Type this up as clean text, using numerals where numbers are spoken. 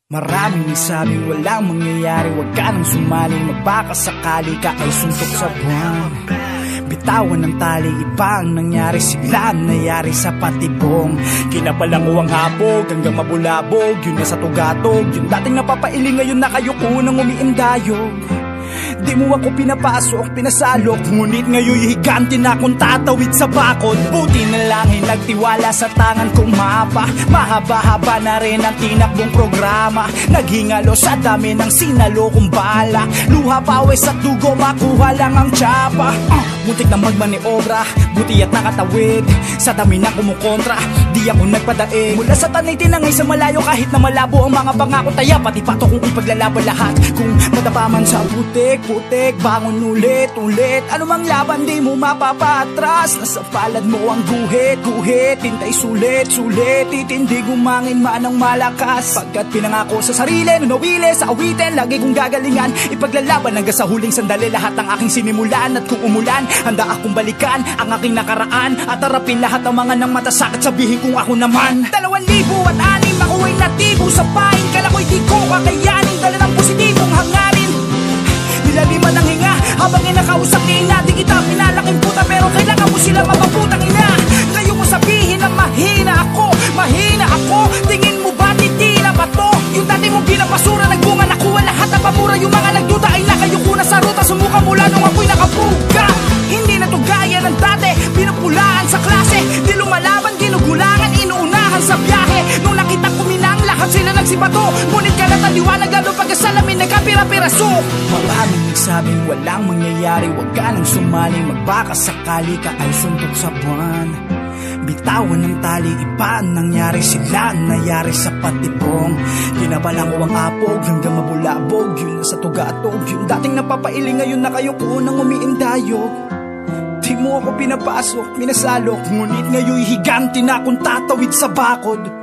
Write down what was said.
Maraming nagsabing walang mangyayari, wag ka nang sumali, magbaka sakali ka ay suntok sa buwan. Bitawan ng tali, iba ang nangyari, sigla ang nayari sa patibong. Kinabalang ko ang hapog hanggang mabulabog, yun na sa tugatog, yung dating napapailing ngayon nakayuko nang umiindayog. Di mo ako pinapasok, pinasalok, ngunit ngayon higanti na akong tatawid sa bakod. Buti na lang nagtiwala sa tangan kong mapa, mahaba-haba na rin ang tinakbong programa. Naghingalo sa dami ng sinalo kong bala, luha, pawis at dugo, makuha lang ang tsapa. Muntik na magmaniobra, buti at nakatawid sa dami na kumukontra, di ako nagpadaig. Mula sa tanay tinangay sa malayo, kahit na malabo ang mga pangako, taya pati pato kong ipaglalaban lahat. Kung madapaman sa putik, bangon ulit. Ano mang laban di mo mapapatras, nasa palad mo ang guhit, hintay sulit, titindig umangin man ang malakas. Pagkat pinangako sa sarili, nunawili sa awitin, lagi kong gagalingan, ipaglalaban hanggang sa huling sandali lahat ng aking sinimulan. At kung umulan, handa akong balikan ang aking nakaraan at harapin lahat ng mga nang matasakit, sabihin kong ako naman. 2006 ako'y natibo sa pain, kala ko'y di ko kakayanin, dala ng positibong hangarin. Nilaliman ng hinga habang inakausap ni ina, di kita pinalaking puta pero kailangan mo sila mapaputang ina. Ngayon mo sabihin na mahina ako, tingin mo ba titina ba to? Yung dati mong ginapasura, nagbunga, nakuha lahat ng pamura. Yung mga nagduda ay nakayuko na sa ruta, sumuka mula nung ako'y nakapuga. Hindi na to gaya ng dati, pinupulaan sa klase, di lumalaban, ginugulangan, inuunahan sa biyahe. Nung nakita ko minang lahat sila nagsibato, ngunit kalat ang liwanag lalo pagkasalamin nagkapira-piraso. Maraming nagsabing walang mangyayari, wag ka nang sumali, magbaka sakali ka ay suntok sa buwan. Bitawan ng tali, iba ang nangyari, sila ang nayari sa patibong. Kinabalang ko ang apog hanggang mabulabog, yun na sa tugatog, yung dating napapailing ngayon nakayuko nang umiindayog. Di mo ako pinapasok, minasalok, ngunit ngayon higanti na akong tatawid sa bakod.